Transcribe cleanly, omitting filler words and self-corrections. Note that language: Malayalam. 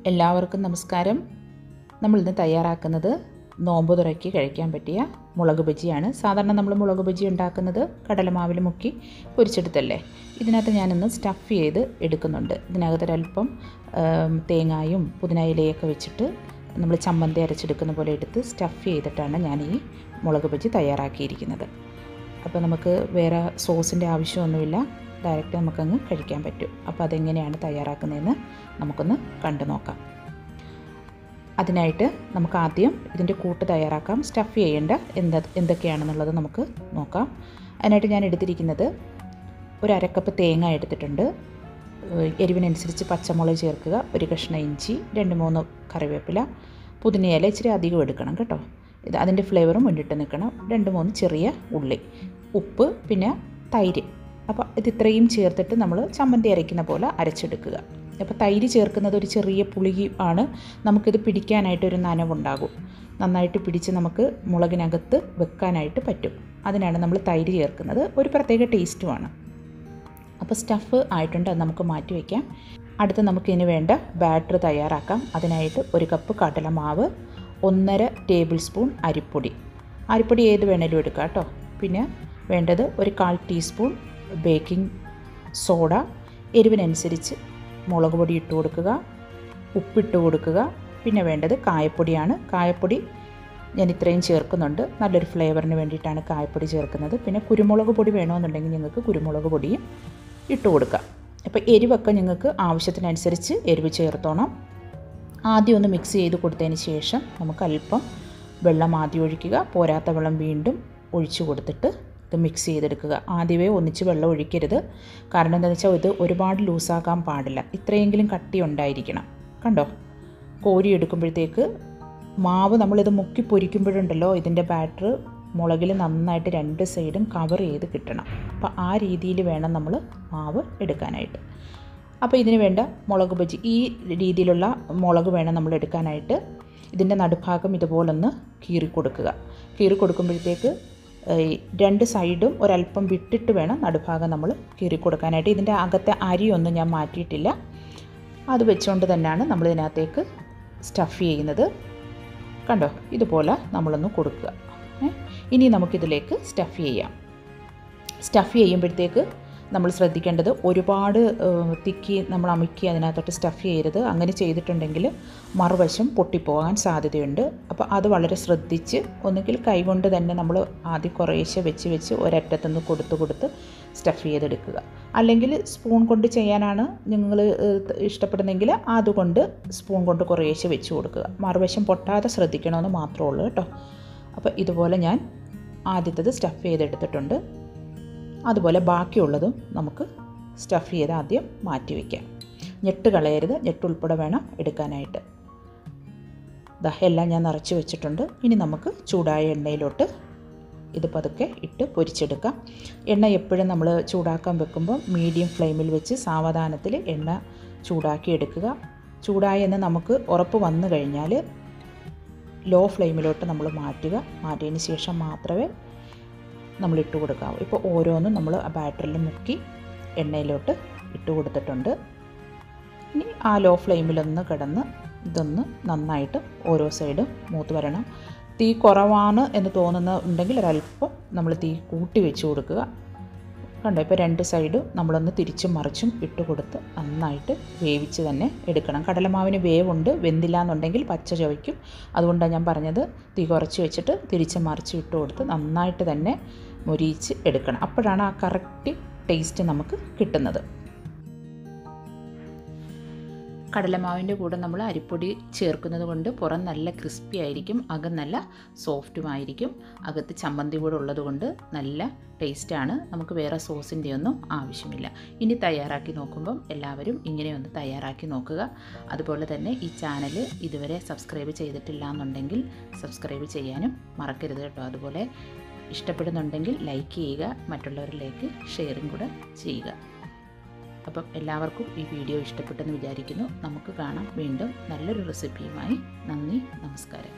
എല്ലാവർക്കും നമസ്കാരം. നമ്മൾ ഇന്ന് തയ്യാറാക്കുന്നത് നോമ്പ് തുറയ്ക്ക് കഴിക്കാൻ പറ്റിയ മുളക് ബജിയാണ്. സാധാരണ നമ്മൾ മുളക് ബജി ഉണ്ടാക്കുന്നത് കടലമാവിൽ മുക്കി പൊരിച്ചെടുത്തല്ലേ. ഇതിനകത്ത് ഞാനിന്ന് സ്റ്റഫ് ചെയ്ത് എടുക്കുന്നുണ്ട്. ഇതിനകത്തൊരല്പം തേങ്ങായും പുതിന ഇലയൊക്കെ വെച്ചിട്ട് നമ്മൾ ചമ്മന്തി അരച്ചെടുക്കുന്ന പോലെ എടുത്ത് സ്റ്റഫ് ചെയ്തിട്ടാണ് ഞാൻ ഈ മുളക് ബജി തയ്യാറാക്കിയിരിക്കുന്നത്. അപ്പോൾ നമുക്ക് വേറെ സോസിൻ്റെ ആവശ്യമൊന്നുമില്ല, ഡയറക്റ്റ് നമുക്കങ്ങ് കഴിക്കാൻ പറ്റും. അപ്പോൾ അതെങ്ങനെയാണ് തയ്യാറാക്കുന്നതെന്ന് നമുക്കൊന്ന് കണ്ടു നോക്കാം. അതിനായിട്ട് നമുക്ക് ആദ്യം ഇതിൻ്റെ കൂട്ട് തയ്യാറാക്കാം. സ്റ്റഫ് ചെയ്യേണ്ട എന്തൊക്കെയാണെന്നുള്ളത് നമുക്ക് നോക്കാം. അതിനായിട്ട് ഞാൻ എടുത്തിരിക്കുന്നത് ഒരു അരക്കപ്പ് തേങ്ങ എടുത്തിട്ടുണ്ട്. എരിവിനനുസരിച്ച് പച്ചമുളക് ചേർക്കുക, ഒരു കഷ്ണം ഇഞ്ചി, 2-3 കറിവേപ്പില, പുതിനയില ഇച്ചിരി അധികം എടുക്കണം കേട്ടോ. ഇത് അതിൻ്റെ ഫ്ലേവറും മുന്നിട്ട് നിൽക്കണം. 2-3 ചെറിയ ഉള്ളി, ഉപ്പ്, പിന്നെ തൈര്. അപ്പോൾ ഇത് ഇത്രയും ചേർത്തിട്ട് നമ്മൾ ചമ്മന്തി അരയ്ക്കുന്ന പോലെ അരച്ചെടുക്കുക. അപ്പോൾ തൈര് ചേർക്കുന്നത് ഒരു ചെറിയ പുളി ആണ്. നമുക്കിത് പിടിക്കാനായിട്ടൊരു നനവുണ്ടാകും. നന്നായിട്ട് പിടിച്ച് നമുക്ക് മുളകിനകത്ത് വെക്കാനായിട്ട് പറ്റും. അതിനാണ് നമ്മൾ തൈര് ചേർക്കുന്നത്. ഒരു പ്രത്യേക ടേസ്റ്റുമാണ്. അപ്പോൾ സ്റ്റഫ് ആയിട്ടുണ്ട്, അത് നമുക്ക് മാറ്റി വയ്ക്കാം. അടുത്ത് നമുക്കിതിന് വേണ്ട ബാറ്റർ തയ്യാറാക്കാം. അതിനായിട്ട് 1 കപ്പ് കടലമാവ്, 1.5 ടേബിൾ സ്പൂൺ അരിപ്പൊടി ഏത് വേണേലും എടുക്കാം കേട്ടോ. പിന്നെ വേണ്ടത് ഒരു 1/4 ടീസ്പൂൺ ബേക്കിംഗ് സോഡ, എരിവിനനുസരിച്ച് മുളക് പൊടി ഇട്ട് കൊടുക്കുക, ഉപ്പിട്ട് കൊടുക്കുക. പിന്നെ വേണ്ടത് കായപ്പൊടിയാണ്. കായപ്പൊടി ഞാൻ ഇത്രയും ചേർക്കുന്നുണ്ട്, നല്ലൊരു ഫ്ലേവറിന് വേണ്ടിയിട്ടാണ് കായപ്പൊടി ചേർക്കുന്നത്. പിന്നെ കുരുമുളക് പൊടി വേണമെന്നുണ്ടെങ്കിൽ നിങ്ങൾക്ക് കുരുമുളക് പൊടിയും ഇട്ട് കൊടുക്കുക. അപ്പോൾ എരിവൊക്കെ നിങ്ങൾക്ക് ആവശ്യത്തിനനുസരിച്ച് എരിവ് ചേർത്തോണം. ആദ്യം ഒന്ന് മിക്സ് ചെയ്ത് കൊടുത്തതിന് ശേഷം നമുക്ക് അല്പം വെള്ളം ആദ്യം ഒഴിക്കുക, പോരാത്ത വെള്ളം വീണ്ടും ഒഴിച്ചു കൊടുത്തിട്ട് ഇത് മിക്സ് ചെയ്തെടുക്കുക. ആദ്യമേ ഒന്നിച്ച് വെള്ളം ഒഴിക്കരുത്. കാരണം എന്താണെന്ന് വെച്ചാൽ ഇത് ഒരുപാട് ലൂസാക്കാൻ പാടില്ല. ഇത്രയെങ്കിലും കട്ടി ഉണ്ടായിരിക്കണം. കണ്ടോ, കോരി എടുക്കുമ്പോഴത്തേക്ക് മാവ് നമ്മളിത് മുക്കി പൊരിക്കുമ്പോഴുണ്ടല്ലോ, ഇതിൻ്റെ ബാറ്റർ മുളകിൽ നന്നായിട്ട് 2 സൈഡും കവർ ചെയ്ത് കിട്ടണം. അപ്പോൾ ആ രീതിയിൽ വേണം നമ്മൾ മാവ് എടുക്കാനായിട്ട്. അപ്പോൾ ഇതിന് വേണ്ട മുളക് ബജി ഈ രീതിയിലുള്ള മുളക് വേണം നമ്മൾ എടുക്കാനായിട്ട്. ഇതിൻ്റെ നടുഭാഗം ഇതുപോലൊന്ന് കീറി കൊടുക്കുക. കീറി കൊടുക്കുമ്പോഴത്തേക്ക് 2 സൈഡും ഒരല്പം വിട്ടിട്ട് വേണം നടുഭാഗം നമ്മൾ കീറി കൊടുക്കാനായിട്ട്. ഇതിൻ്റെ അകത്തെ അരിയൊന്നും ഞാൻ മാറ്റിയിട്ടില്ല. അത് വെച്ചുകൊണ്ട് തന്നെയാണ് നമ്മൾ ഇതിനകത്തേക്ക് സ്റ്റഫ് ചെയ്യുന്നത്. കണ്ടോ, ഇതുപോലെ നമ്മളൊന്ന് കൊടുക്കുക. ഇനി നമുക്കിതിലേക്ക് സ്റ്റഫ് ചെയ്യാം. സ്റ്റഫ് ചെയ്യുമ്പോഴത്തേക്ക് നമ്മൾ ശ്രദ്ധിക്കേണ്ടത് ഒരുപാട് തിക്കി നമ്മൾ അമുക്കി അതിനകത്തോട്ട് സ്റ്റഫ് ചെയ്യരുത്. അങ്ങനെ ചെയ്തിട്ടുണ്ടെങ്കിൽ മറുവശം പൊട്ടിപ്പോകാൻ സാധ്യതയുണ്ട്. അപ്പോൾ അത് വളരെ ശ്രദ്ധിച്ച് ഒന്നുകിൽ കൈകൊണ്ട് തന്നെ നമ്മൾ ആദ്യം കുറേശ്ശെ വെച്ച് ഒരറ്റത്തുനിന്ന് കൊടുത്ത് സ്റ്റഫ് ചെയ്തെടുക്കുക. അല്ലെങ്കിൽ സ്പൂൺ കൊണ്ട് ചെയ്യാനാണ് നിങ്ങൾ ഇഷ്ടപ്പെടുന്നെങ്കിൽ അതുകൊണ്ട് സ്പൂൺ കൊണ്ട് കുറേശ്ശെ വെച്ച് കൊടുക്കുക. മറുവശം പൊട്ടാതെ ശ്രദ്ധിക്കണമെന്ന് മാത്രമേ ഉള്ളൂ കേട്ടോ. അപ്പോൾ ഇതുപോലെ ഞാൻ ആദ്യത്തേത് സ്റ്റഫ് ചെയ്തെടുത്തിട്ടുണ്ട്. അതുപോലെ ബാക്കിയുള്ളതും നമുക്ക് സ്റ്റഫ് ചെയ്ത് ആദ്യം മാറ്റി വയ്ക്കാം. ഞെട്ട് കളയരുത്, ഞെട്ടുൾപ്പെടെ വേണം എടുക്കാനായിട്ട്. എല്ലാം ഞാൻ നിറച്ച് വെച്ചിട്ടുണ്ട്. ഇനി നമുക്ക് ചൂടായ എണ്ണയിലോട്ട് ഇത് പതുക്കെ ഇട്ട് പൊരിച്ചെടുക്കാം. എണ്ണ എപ്പോഴും നമ്മൾ ചൂടാക്കാൻ വെക്കുമ്പോൾ മീഡിയം ഫ്ലെയിമിൽ വെച്ച് സാവധാനത്തിൽ എണ്ണ ചൂടാക്കി എടുക്കുക. ചൂടായെന്ന് നമുക്ക് ഉറപ്പ് വന്നു കഴിഞ്ഞാൽ ലോ ഫ്ലെയിമിലോട്ട് നമ്മൾ മാറ്റിയതിന് ശേഷം മാത്രമേ നമ്മൾ ഇട്ട് കൊടുക്കാവൂ. ഇപ്പോൾ ഓരോന്നും നമ്മൾ ആ ബാറ്ററിൽ മുക്കി എണ്ണയിലോട്ട് ഇട്ട് കൊടുത്തിട്ടുണ്ട്. ഇനി ആ ലോ ഫ്ലെയിമിലൊന്ന് കിടന്ന് ഇതൊന്ന് നന്നായിട്ട് ഓരോ സൈഡും മൂത്ത് വരണം. തീ കുറവാണ് എന്ന് തോന്നുന്നുണ്ടെങ്കിൽ ഒരല്പം നമ്മൾ തീ കൂട്ടി വെച്ച് കൊടുക്കുക. കണ്ടോ, ഇപ്പോൾ 2 സൈഡും നമ്മളൊന്ന് തിരിച്ചും മറിച്ചും ഇട്ട് കൊടുത്ത് നന്നായിട്ട് വേവിച്ച് തന്നെ എടുക്കണം. കടലമാവിന് വേവുണ്ട്, വെന്തില്ല എന്നുണ്ടെങ്കിൽ പച്ച ചുവയ്ക്കും. അതുകൊണ്ടാണ് ഞാൻ പറഞ്ഞത് തീ കുറച്ച് വെച്ചിട്ട് തിരിച്ചും മറിച്ചും ഇട്ട് കൊടുത്ത് നന്നായിട്ട് തന്നെ മൊരിയിച്ച് എടുക്കണം. അപ്പോഴാണ് ആ കറക്റ്റ് ടേസ്റ്റ് നമുക്ക് കിട്ടുന്നത്. കടലമാവിൻ്റെ കൂടെ നമ്മൾ അരിപ്പൊടി ചേർക്കുന്നത് കൊണ്ട് പുറം നല്ല ക്രിസ്പി ആയിരിക്കും, അകം നല്ല സോഫ്റ്റുമായിരിക്കും. അകത്ത് ചമ്മന്തി കൂടെ ഉള്ളത് കൊണ്ട് നല്ല ടേസ്റ്റാണ്. നമുക്ക് വേറെ സോസിൻ്റെ ഒന്നും ആവശ്യമില്ല. ഇനി തയ്യാറാക്കി നോക്കുമ്പം എല്ലാവരും ഇങ്ങനെയൊന്ന് തയ്യാറാക്കി നോക്കുക. അതുപോലെ തന്നെ ഈ ചാനൽ ഇതുവരെ സബ്സ്ക്രൈബ് ചെയ്തിട്ടില്ല എന്നുണ്ടെങ്കിൽ സബ്സ്ക്രൈബ് ചെയ്യാനും മറക്കരുത് കേട്ടോ. അതുപോലെ ഇഷ്ടപ്പെടുന്നുണ്ടെങ്കിൽ ലൈക്ക് ചെയ്യുക, മറ്റുള്ളവരിലേക്ക് ഷെയറും കൂടെ ചെയ്യുക. അപ്പം എല്ലാവർക്കും ഈ വീഡിയോ ഇഷ്ടപ്പെട്ടെന്ന് വിചാരിക്കുന്നു. നമുക്ക് കാണാം വീണ്ടും നല്ലൊരു റെസിപ്പിയുമായി. നന്ദി, നമസ്കാരം.